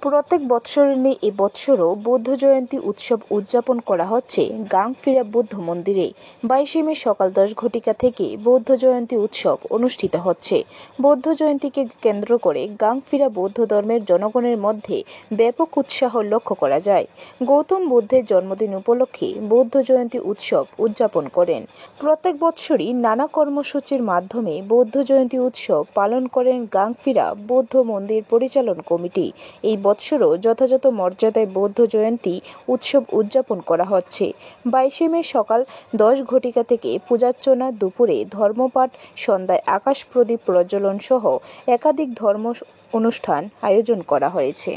প্রত্যেক বৎসরের ন্যায় এবছরও বৌদ্ধ জয়ন্তী উৎসব উদযাপন করা হচ্ছে গাংফিরা বৌদ্ধ মন্দিরে। 22 মে সকাল 10 ঘটিকা থেকে বৌদ্ধ জয়ন্তী উৎসব অনুষ্ঠিত হচ্ছে। বৌদ্ধ জয়ন্তীকে কেন্দ্র করে গাংফিরা বৌদ্ধ ধর্মের জনগণের মধ্যে ব্যাপক উৎসাহ লক্ষ্য করা যায়। গৌতম বুদ্ধের জন্মদিন উপলক্ষে বৌদ্ধ জয়ন্তী উৎসব উদযাপন করেন। প্রত্যেক বৎসরই নানা কর্মসূচির মাধ্যমে বৌদ্ধ জয়ন্তী উৎসব পালন করেন গাংফিরা বৌদ্ধ মন্দির পরিচালন কমিটি। এই বৎসরও যথাযথ মর্যাদায় বৌদ্ধ জয়ন্তী উৎসব উদযাপন করা হচ্ছে। 22 মে সকাল 10 ঘটিকা থেকে পূজার্চনা, দুপুরে ধর্মপাঠ, সন্ধ্যায় আকাশ প্রদীপ প্রজ্বলন সহ একাধিক ধর্ম অনুষ্ঠান আয়োজন করা হয়েছে।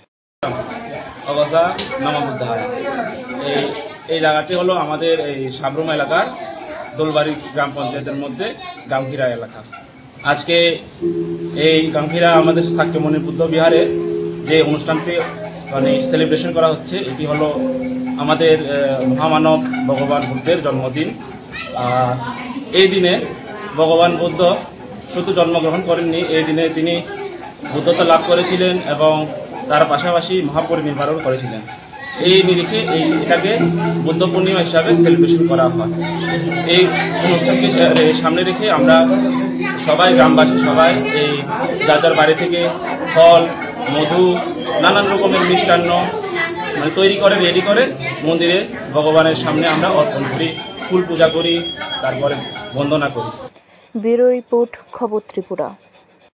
এই জায়গাটি হলো আমাদের এই সাবরুম এলাকার দোলবাড়ি গ্রাম পঞ্চায়েতের মধ্যে গাংফিরা এলাকা। আজকে এই গাংফিরা আমাদের শাক্যমণি বুদ্ধ বিহারে যে অনুষ্ঠানটি সেলিব্রেশন করা হচ্ছে, এটি হলো আমাদের মহামানব ভগবান বুদ্ধের জন্মদিন। এই দিনে ভগবান বুদ্ধ শুধু জন্মগ্রহণ করেননি, এই দিনে তিনি বুদ্ধত্ব লাভ করেছিলেন এবং তার পাশাপাশি মহাপরিনির্বাণও করেছিলেন। এই নিরিখে এটাকে বুদ্ধ পূর্ণিমা হিসাবে সেলিব্রেশন করা হয়। এই অনুষ্ঠানকে সামনে রেখে আমরা সবাই গ্রামবাসী সবাই এই যার বাড়ি থেকে ফল, মধু, নানান রকমের মিষ্টান্ন তৈরি করে রেডি করে মন্দিরে ভগবানের সামনে আমরা অর্পণ করি, ফুল পূজা করি, তারপরে বন্দনা করি। ব্যুরো রিপোর্ট, খবর ত্রিপুরা।